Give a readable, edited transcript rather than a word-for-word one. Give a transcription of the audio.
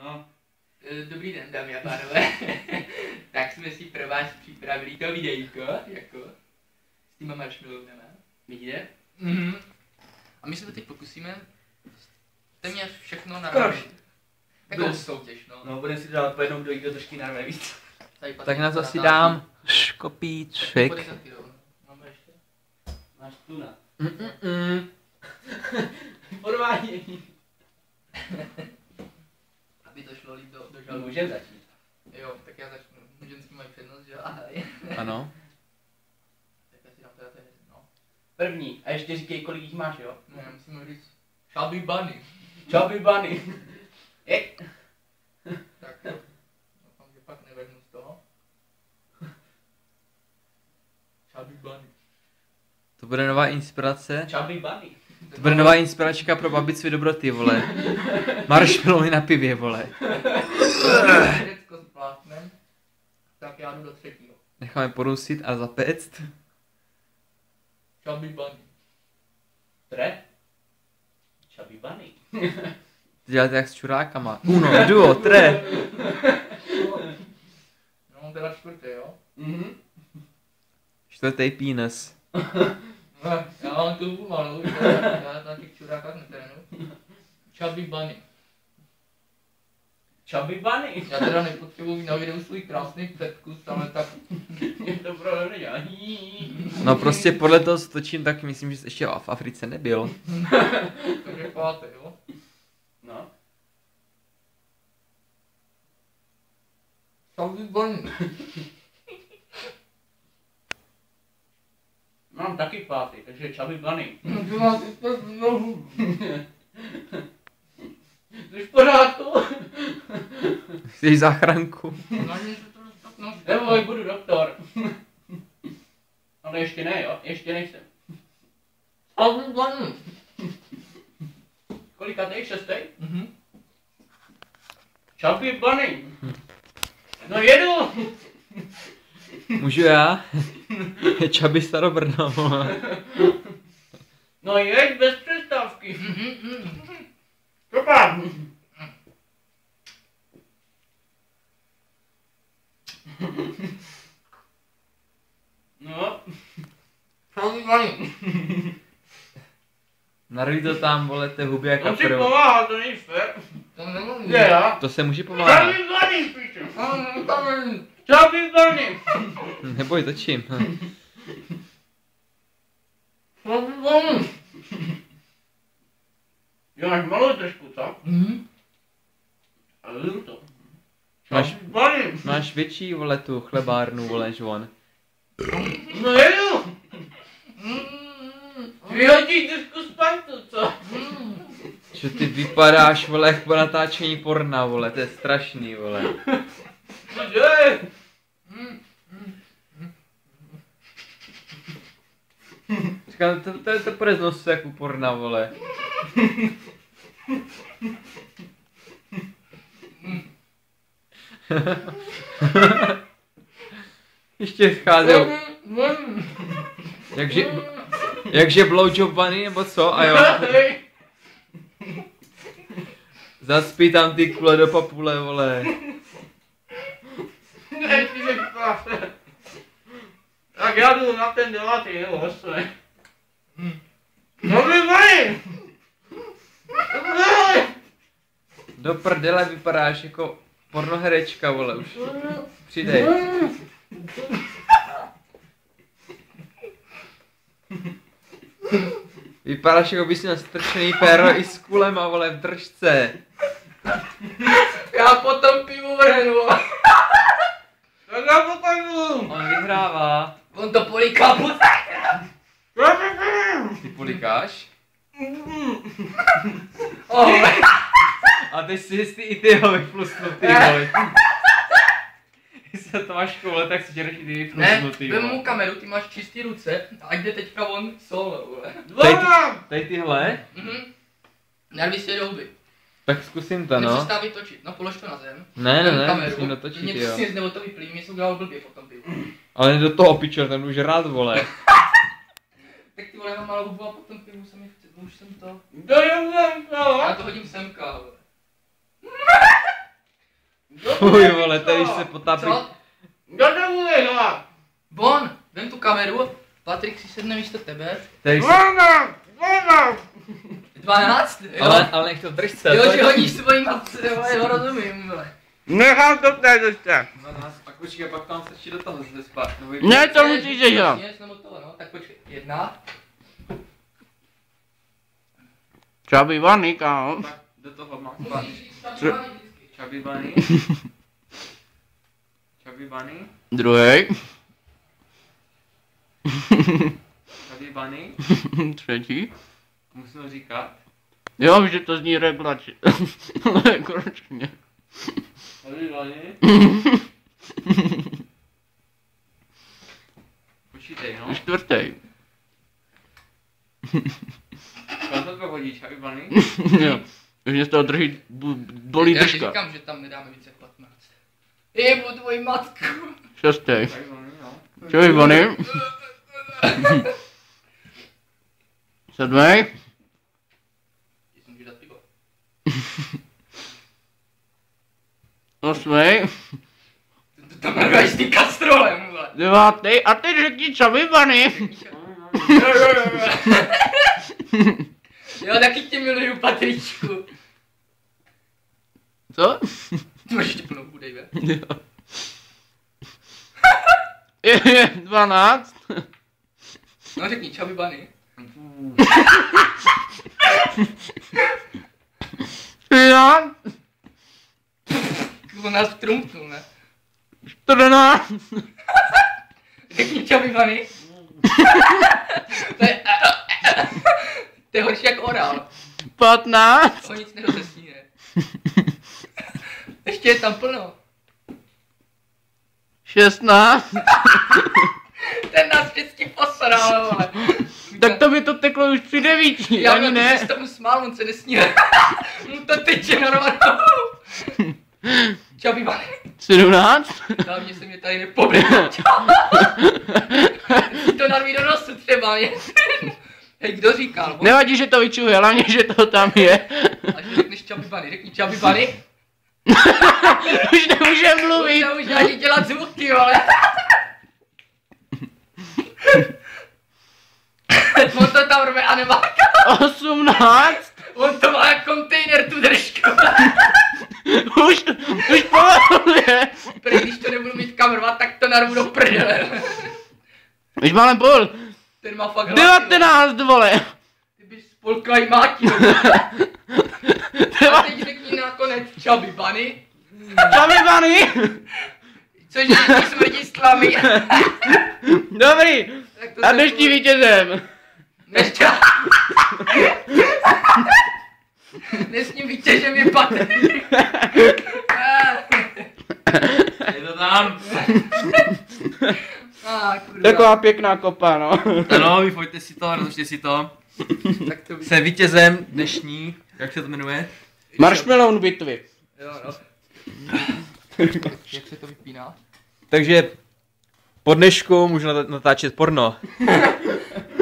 No. Dobrý den, dámy a pánové. Tak jsme si pro vás připravili to videjko, jako s těma marshmallowama. Vidíte? A my se to teď pokusíme téměř všechno narovnat. Takovou soutěž, no. No, budeme si dát po jednou, kdo jí to trošku narve víc. Tak na to si dám škopíček. Máme ještě? Máš tuna. Podvádění. Aby to šlo líp do žalu. Můžeme začít. Jo, tak já začnu. Ženský mají přednost, že jo? Ahoj. Ano. Tak já si dám teda ten, no. První. A ještě říkej, kolik jich máš, jo? Ne, musíme říct Chubby Bunny. Chubby Bunny. Tak jo. Doufám, že pak nevrhnu z toho. Chubby Bunny. To bude nová inspirace. Chubby Bunny. To bude nová inspiračka pro babičky dobroty, vole. Marshmallowy na pivě, vole. Řecko s plátnem. Tak já jdu do třetího. Necháme porusit a zapéct. Chubby Bunny. Tre? Chubby Bunny. To děláte jak s čurákama. Uno, duo, tre. No, teda čtvrtý, jo? Čtvrtý penis. Já mám tu pomalu, já na těch čurákách netrénu. Chubby Bunny. Chubby Bunny. Já teda nepotřebuji na videu svůj krásný předkus, ale tak... Mě to problém nedělá. No prostě podle toho, co točím, tak myslím, že jsi ještě v Africe nebyl. Takže pátý, jo? No. Chubby Bunny. Mám taky pátý, takže Chubby Bunny. Ty máš to znovu. Jsi v pořádku? Chceš záchranku? Neboj, budu doktor. Ale ještě ne, jo? Ještě nejsem. Chubby Bunny. Kolikátej? Šestý? Chubby Bunny. No jedu! Můžu já? Je Chubby Starobrno, vole. No jeď bez přestávky. Super. No. Chubby Bunny. Narví to tam, vole, té huby jako On si prv. pomáhá, to není fér. To nemůžu. Je já? To se může pomáhat. Chubby Bunny, píče. Chubby Chubby Bunny. Neboj, točím. Bunny. Jo, máš malou držku, co? Ale jdu to. Máš- Chubby Bunny. Máš větší, vole, tu chlebárnu, vole, žvon. No jedu. Vyhodí držku z pantu, co? Že ty vypadáš, vole, jak po natáčení porna, vole, to je strašný, vole. Cože? Říkám, to půjde z nosu jak u porna, vole. Ještě scházel. Jakže blowjob bunny, nebo co? A jo. Zaspí tam ty kule do papule, vole. Ne, ty jsi práce. Tak já jdu na ten 9. nebo 8. No vyvej! Do prdele vypadáš jako pornoherečka, vole, už. Přidej. Vypadáš jako bys měl strčený péro i s kulema, vole, v držce. Já potom pivu vrhnu. Tak já potom. On vyhrává. On to poliká puta. Ty polikáš? Oh. A teď si jistý i ty ho vyflusnutý, vole. Když se to máš koule, tak si tě i ty Ne, vyflusnutý, vem mu vole. kameru, ty máš čistý ruce a jde teďka on solo, vole. Tady tyhle? Narví si je do huby. Tak zkusím to, no. Nepřestávej vytočit, no polož to na zem. Ne, Vem ne, kameru. musím dotočit, Něco jo. si nebo to vyplý, mě jsem udělal blbě potom pivu. Ale do toho pičo, ten už rád, vole. Tak ty vole, já mám malou hubu a potom pivu se mi chce, už jsem to. Dojím to. Já to hodím semka, vole. Fuj, vole, tady se potápí. Co? Kdo to bude dělat? Bon, vem tu kameru, Patrik si sedne místo tebe. Tady se... 12? Jo. Ale nech to v držce. Jo, to že je- hodíš svojí matce, jo, jo, rozumím, vole. Nechám to tady ještě. 12, pak počkej, pak tam stačí do toho zde spát. Ne, to musíš dělat. Nebo to, no, tak počkej. 1. Čabý vaný, kámo. Tak do toho má Musíš spát. říct stačování vždycky. Chubby bunny. Chubby bunny. Druhý. Chubby bunny. Třetí. Musím říkat. Jo, že to zní reglač. Ale konečně. Chubby bunny. Počítej, no. Čtvrtý. Kam to prohodíš, Chubby bunny? Jo. Už mě z toho drží, bolí Já ti držka. říkám, že tam nedáme více jak 15. Jebu tvoji matku. Šestý. Chubby bunny, no. Čabý vaný. Sedmý. Můžu dát pivo. Osmý. To tam narváš s tím kastrolem, vole. Devátý. A teď řekni čabý vaný. Jo, taky tě miluju, Patričku. Co? Ty máš ještě plnou budej, ve? Jo. Je 12. No řekni, čau, Bany. 13. On nás trumknul, ne? 14. Řekni, čau, Bany. To je horší jak orál. 15. O nic nerozesní, ne? Ještě je tam plno. 16. Ten nás vždycky posral, vole. Tak to by to teklo už při 9. Já Ani ne. ne. Se tomu smál, on se nesní. Mu to teče normálně. Čau, Bany. 17. Hlavně se mě tady nepobral. To narví do nosu třeba, mě. Hej, kdo říkal? Nevadí, že to vyčuhuje, hlavně, že to tam je. A že řekneš čau, Bany, řekni čau, Bany. Už nemůžem mluvit. To už ani dělat zvuky, ale. On to tam rve a nemá. 18. On to má jak kontejner, tu držku. Už pomalu je. Prý, když to nebudu mít kamerovat, tak to narvu do prdele. Už máme půl. Ten má fakt hlasy. 19, vole. Ty bys spolklaj máti. A teď řekni nakonec čau, Bany. Čabý vaný. Což je smrdí slamy. Dobrý. Tak to A se dnešní vítězem. Dnešním vítězem je Patrik. Je to tam. Kurva. Taková pěkná kopa, no. Ano, vyfoďte si to, rozložte si to. Tak to Jsem vítězem dnešní, jak se to jmenuje? Marshmallow bitvy. Jo, no. Jak se to vypíná? Takže po dnešku můžu natáčet porno.